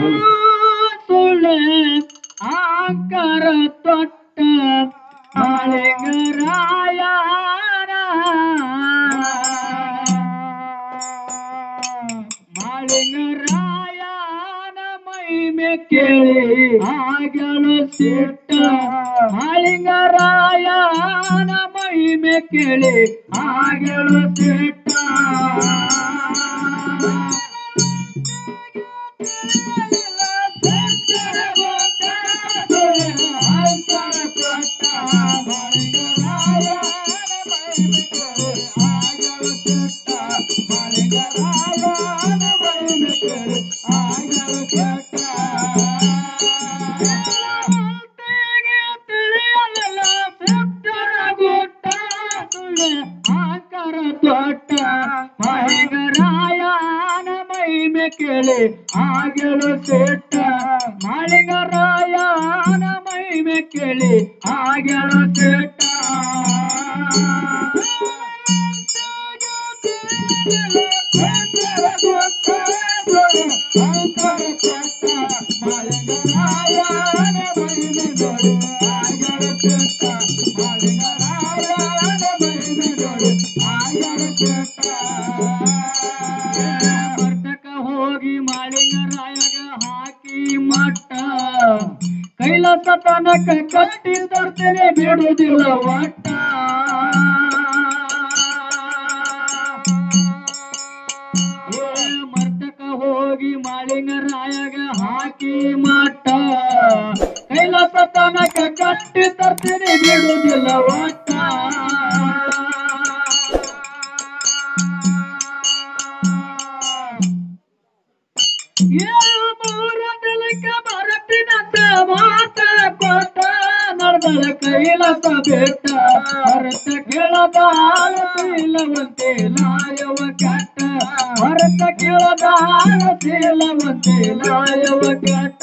ಸುಳ್ಳೆ ಆಕರ ತೊಟ್ಟ ಮಾಳಿಂಗರಾಯ ಮಾಳಿಂಗರಾಯನ ಮಹಿಮೆ ಕೇಳಿ ಆಗಲು ಸಿಟ್ಟ ಮಾಳಿಂಗರಾಯನ ಮಹಿಮೆ ಕೇಳಿ ಆಗಲು ಸಿಟ್ಟ ಮಾಳಿಂಗರಾಯನ ಮಹಿಮೆ ಕೇಳಿ ಆಗಲು ಸಿಟ್ಟ ಮಾಳಿಂಗರಾಯನ ಮಹಿಮೆ ಕೇಳಿ ಆಗಲು ಸಿಟ್ಟ ಬರ್ತಕ ಹೋಗಿ ಮಾಳಿಂಗರಾಯಗ ಹಾಕಿ ಮಟ್ಟ ಕೈಲಾಸ ತನಕ ಕಟ್ಟಿ ತರ್ತೇನೆ ಬಿಡುವುದಿಲ್ಲ ಒಟ್ಟ ಮರ್ತಕ ಹೋಗಿ ಮಾಳಿಂಗರಾಯಗ ಹಾಕಿ ಮಟ್ಟ ಕೈಲಾಸ ತನಕ ಕಟ್ಟಿ ತರ್ತೇನೆ ಬಿಡುವುದಿಲ್ಲ ಒಟ್ಟ ಬರತ್ತಿನಂತ ಮಾತ ಕೊಟ್ಟ ನಡೆದಳ ಕೈಲಾಸ ಬೆಟ್ಟ ಭರತ ಕೇಳದ ಇಲ್ಲವಂತೆ ಲಾಯವ ಕೆಟ್ಟ ಭರತ ಕೇಳದ ಇಲ್ಲವಂತೆ ಲಾಯವ ಕೆಟ್ಟ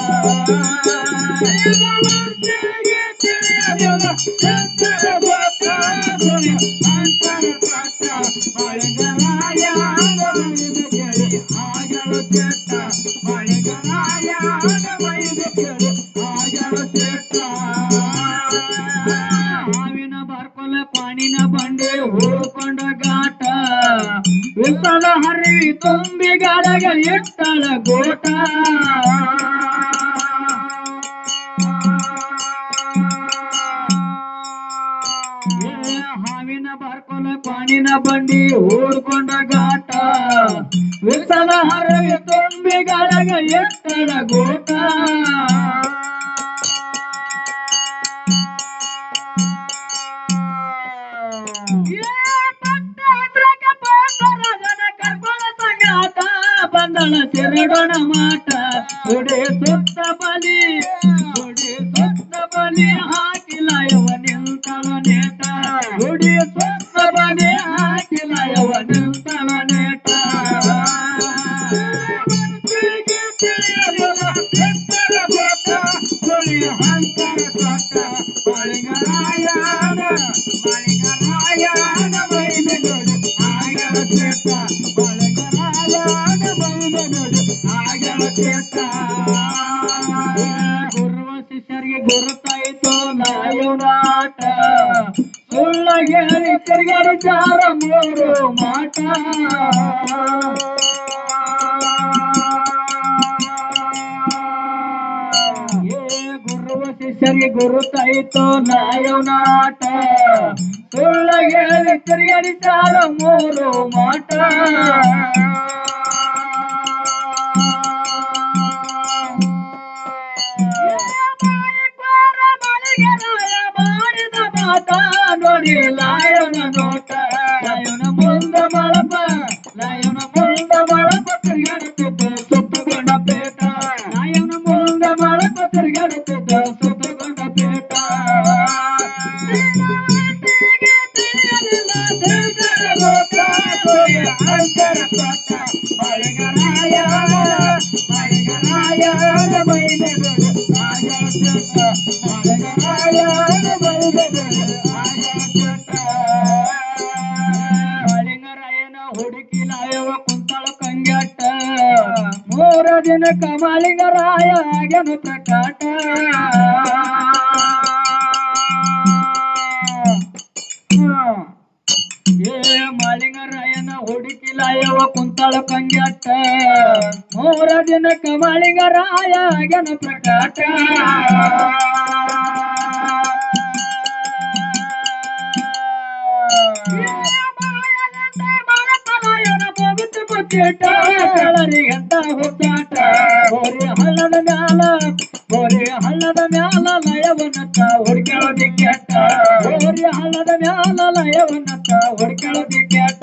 ಹಾವಿನ ಬರ್ಕೊಲ ಪಾಣಿನ ಬಂಡೆ ಹೋಡ್ಕೊಂಡ ಘಾಟ ವಿಸಲ ಹರಿವಿ ತುಂಬಿ ಗಾಡಗ ಇಟ್ಟಳ ಗೋಟ ಹಾವಿನ ಬರ್ಕೊಲ ಪಾಣಿನ ಬಂಡಿ ಓಡ್ಕೊಂಡ ಘಾಟ ವಿಸಲ ಹರಿವಿ ತುಂಬಿ ಗಾಡಗ ಇಟ್ಟಳ ಗೋಟ ಬಂದಳ ತಿರುಡೋಣ ಮಾಟ ಗುಡಿ ಸುತ್ತ ಬಲಿ ಹಾಕಿಲ್ಲ ಯವ ನಿಂತಳ ನೇಟ ಗುಡಿ ಸುತ್ತ ಬಲಿ ಹಾಕಿಲ್ಲ ಯವ ನಿಂತಳ ನೇಟ ಗುರುವ ಶಿಷ್ಯರಿಗೆ ಗುರುತಾಯಿತು ನಾಯುನಾಟ ಸುಳ್ಳ ಹೇಳಿ ತಿರುಗಾಡಿ ಚಾರ ಮೂರು ಮಾಟ ಗುರುವ ಶಿಷ್ಯರಿಗೆ ಗುರುತಾಯಿತು ನಾಯುನಾಟ ಸುಳ್ಳ ಹೇಳಿ ತಿರುಗಾಡಿ ಚಾರ ಮೂರು ಮಾಟ ಮಾಡಿದ ಮಾತ ನೋಡಿ ಲಾಯನ ನೋಟ ಲಾಯನ ಮುಂದ ಬಳಪ ತಿರುಗಾಡುತ್ತಿದ್ದ ಸುತ್ತಗೊಂಡ ಪೇಟ ಲಾಯನ ಮುಂದ ಬಳಪ ತಿರುಗಾಡುತ್ತಿದ್ದ ಸುತ್ತಗೊಂಡ ಪೇಟ ಅಂತರ ಪಟ್ಟ ಮಾಳಿಂಗರಾಯ ಮಾಳಿಂಗರಾಯನ ಹುಡುಕಿ ಲಾಯವ ಕುಂತಳ ಕಂಗ್ಯಾಟ ಮೂರ ದಿನಕ ಮಾಳಿಂಗರಾಯ ಆಗ್ಯನು ಪ್ರಕಾಟ ಏ ಮಾಳಿಂಗರಾಯನ ಹುಡುಕಿಲಾಯವ ಕುಂತಾಳ ಕಂಗ್ಯಾಟ 3 ದಿನಕ ಮಾಳಿಂಗರಾಯ ಆಗ್ಯನು ಪ್ರಕಾಟ ಅಂತ ಹುಟ್ಟಾಟ ಗೋರಿ ಹಳ್ಳದ ಮ್ಯಾಲ ಲಯವನ್ನತ್ತ ಹುಡ್ಕೊಳ್ಳೋದಿ ಕೆಟ್ಟ ಗೋರಿ ಹಳ್ಳದ ಮ್ಯಾಲ ಲಯವನ್ನತ್ತ ಹುಡ್ಕೊಳ್ಳೋದಿ ಕೆಟ್ಟ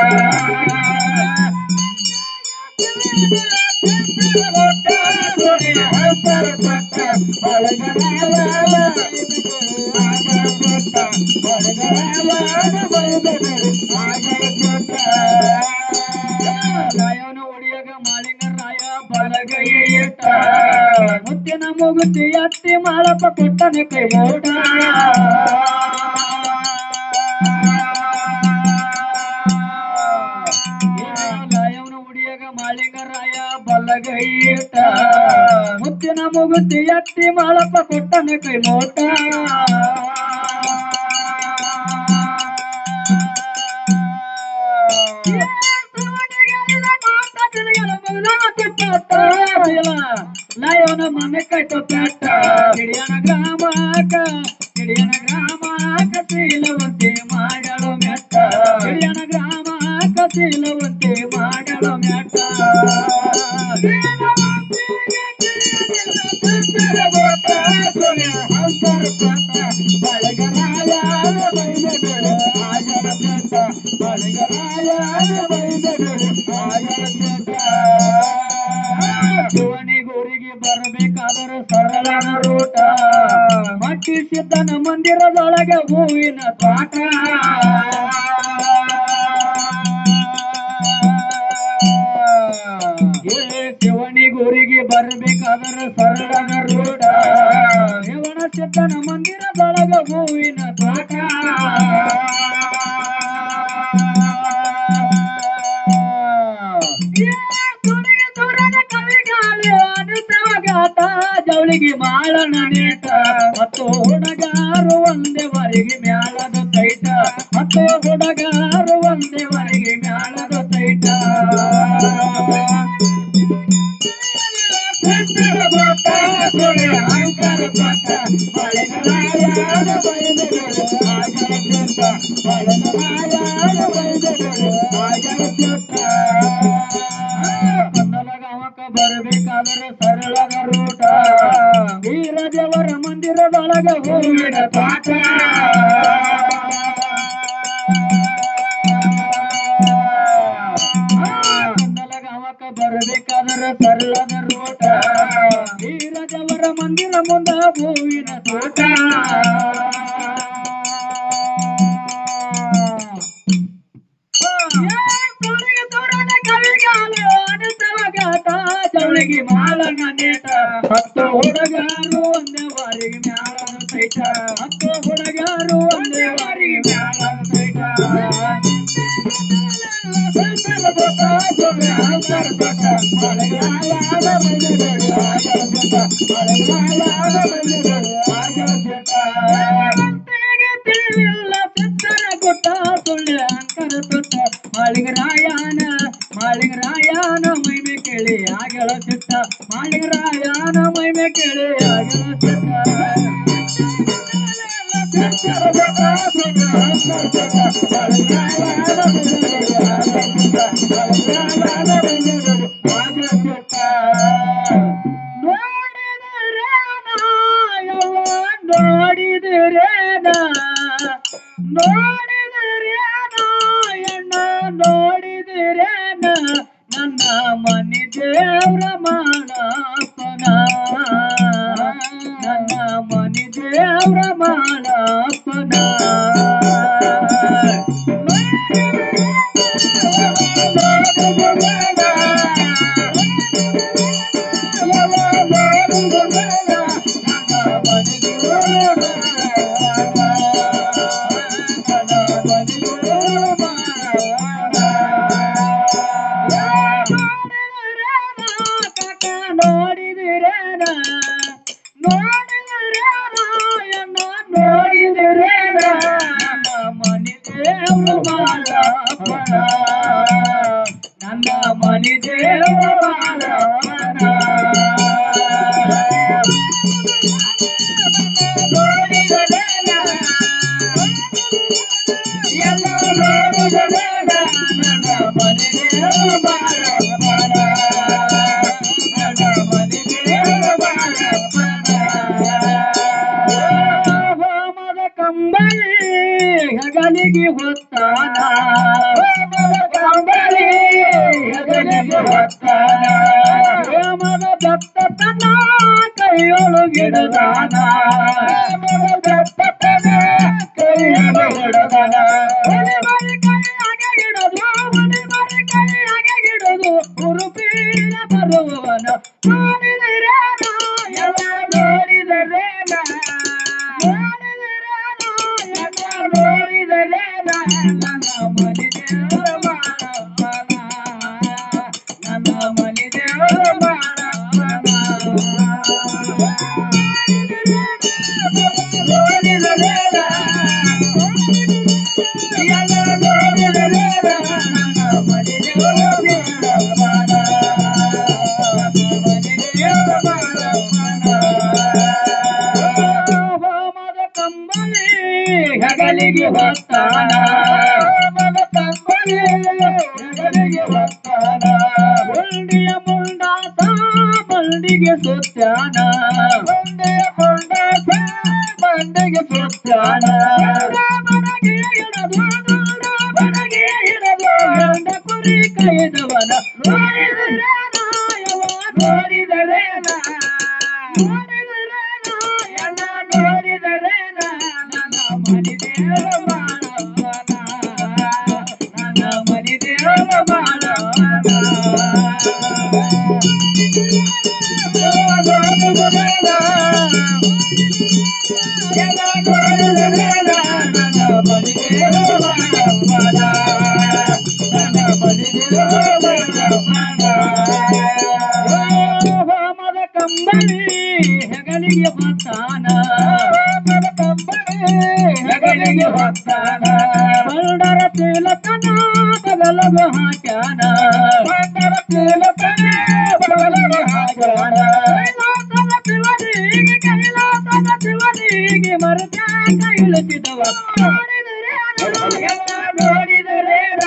ರಾಯನ ಒಡಿಯಾಗ ಮಾಳಿಂಗರಾಯ ಬಲಗೈ ಇಟ್ಟ ಮುತ್ತಿನ ಮುಗುತಿ ಅತ್ತಿ ಮಾಳಪ್ಪ ಕೊಟ್ಟನೆ ಕೈ ಓಟ ರಾಯನ ಒಡಿಯಾಗ ಮಾಳಿಂಗರಾಯ ಬಲಗೈ ಇಟ್ಟ ಮುತ್ತಿನ ಮುಗುತಿ ಅತ್ತಿ ಮಾಳಪ್ಪ ಕೊಟ್ಟನೆ ಕೈ ಓಟ ಲಯವನ ಮನೆ ಕೈಟು ಪೆಟ್ಟ ಹಿಡಿಯನ ಗ್ರಾಮಕ ಶೀಲವಂತಿ ಮಾಡಲು ಮೆಟ್ಟ ಹಿಡಿಯನ ಗ್ರಾಮಕ ಶೀಲವಂತಿ ಮಾಡಲು ಮೆಟ್ಟ ಶಿವನಿಗೂರಿಗೆ ಬರಬೇಕಾದರೆ ಸರಳನ ರೂಟ ಮಟ್ಟಿ ಸಿದ್ದನ ಮಂದಿರದೊಳಗೆ ಹೂವಿನ ತೋಟ ಶಿವನಿಗೂರಿಗೆ ಬರಬೇಕಾದರೆ ಸರಳನ ರೂಟ ಶಿವನ ಸಿದ್ದನ ಮಂದಿರದೊಳಗೆ ಹೂವಿನ ತೋಟ ಜವಳಿಗೆ ಮಾಳನ ನೇಟ ಮತ್ತು ಹುಡುಗಾರು ಒಂದೇವರೆಗೆ ಮ್ಯಾಳದ ತೈಟ ಮತ್ತು ಹುಡುಗಾರು ಒಂದೇವರೆಗೆ ಮ್ಯಾಳದ ತೈಟ ಬರಬೇಕಾದರೆ ಸರಳದ ರೂಟ ವೀರದೇವರ ಮಂದಿರದೊಳಗೆ ಹೂವಿನ ತೋಟ ಕಂದಲಗಾಮಕ್ಕ ಬರಬೇಕಾದರೆ ಸರಳದ ರೂಟ ವೀರದೇವರ ಮಂದಿರ ಮುಂದ ಹೂವಿನ ತೋಟ ಜವಳಿಗೆ ಮಾಳನ ನೇಟ ಹತ್ತು ಹುಡುಗಾರು ಒಂದೇವರೆಗೆ ಮ್ಯಾಳದ ತೈಟ ಹತ್ತು ಹುಡುಗಾರು ಒಂದೇವರೆಗೆ ಮ್ಯಾಳದ ತೈಟ ಮಾಳಿಂಗರಾಯನ ಮೈಮೆ ಕೇಳಿ ಆಗಲ ಚಿತ್ತ ಮಾಳಿಂಗರಾಯನ ಮೈಮೆ ಕೇಳಿ ಆಗಲ ಚಿತ್ತ ನೋಡಿದಿರೇನ ನನ್ನ ಮನಿ ದೇವ್ರ ಮಾಡಪ್ಪನ ನನ್ನ ಮನಿ ದೇವ್ರ ಮಾಡಪ್ಪನ ಹೆಗಲಿಗೆ ಹೊತ್ತಾನ ಕಂಬಳಿ ಹೆಗಲಿಗೆ ಹೊತ್ತಾನ ಪ್ರೇಮದ ದತ್ತತನ ಕೈಯೊಳಗಿಡದಾನ ದತ್ತತನ ಕೈಯೊಳಗಿಡದಾನ ಮರಿ ಕೈಯಾಗೆ ಹಿಡದು ಮರಿ ಕೈಯಾಗೆ ಹಿಡದು ಹುರುಪೀನ ಬರುವವನ ನೋಡಿದರೇನ ಎಲ್ಲ ನೋಡಿದರೇನ ಹೆಗಲಿಗೆ ಹೊತ್ತಾನ ಕಂಬಳಿ ಹೆಗಲಿಗೆ ಹೊತ್ತಾನ ಹುಂಡಿಯ ಮುಂಡಾತ ಬಂಡಿಗೆ ಸುತ್ತಾನ ಹುಂಡಿಯ ಮುಂಡಾತ ಬಂಡಿಗೆ ಸುತ್ತಾನ ಬನಗೆ ಹಿಡದು ಬನಗೆ ಹಿಡದು ಗಂಡ ಕುರಿ ಕೈದವನ ನೋಡಿದರೇನ ನೋಡಿದರೇನ ಎಲ್ಲ ನೋಡಿದರೇನ ಮನಿ ದೇವ ಬಾಳವನ ನನ್ನ ಮನಿ ದೇವ ಬಾಳವನ ಎಲ್ಲ ನೋಡಿದರೇನ ನನ್ನ ಮನಿ ದೇವ ಬಾಳವನ ನನ್ನ ಮನಿ ದೇವ ಬಾಳವನ ಹೋಮದ ಕಂಬಳಿ ಹೆಗಲಿಗೆ ಹೊತ್ತಾನ ಹೆಗಲಿಗೆ ಹೊತ್ತಾನ ಬಂಡರ ತಿಲಕನ ಬಗಲಗ ಹಾಕ್ಯಾನ ಬಂಡರ ತಿಲಕನ ಬಗಲಗ ಹಾಕ್ಯಾನ ಕೈಲಾಸದ ಶಿವನಿಗೆ ಮರತ ಇಳಿಸಿದವ ನೋಡಿದರೇನ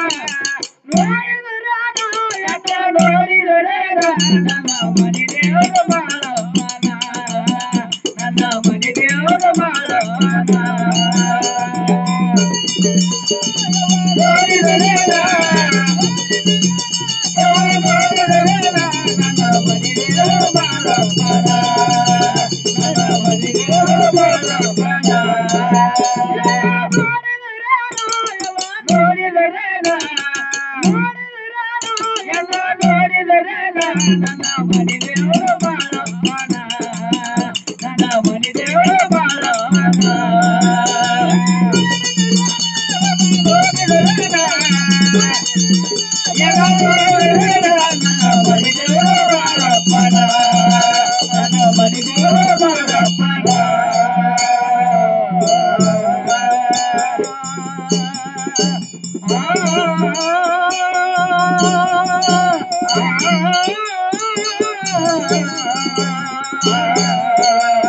ನನ್ನ ಮನಿ ದೇವರ ಬಾಳವನ ನನ್ನ ಮನಿ ದೇವರ ಬಾಳವನ ನೋಡಿದರೇನ ನನ್ನ ಮನಿ ದೇವರ ಬಾಳವನ ನನ್ನ ಮನಿ ದೇವರ ಬಾಳವನ ನೋಡಿದರೇನ ಎಲ್ಲ ನೋಡಿದರೇನ ನನ್ನ ಮನಿ ದೇವರ ಬಾಳವನ ನನ್ನ ಮನಿ ದೇವರ ಬಾಳವನ ನೋಡಿದರೇನ ಎಲ್ಲ ನೋಡಿದರೇನ ನನ್ನ ಮನಿ ದೇವರ ಬಾಳವನ ನನ್ನ ಮನಿ ದೇವರ ಬಾಳವನ ಆ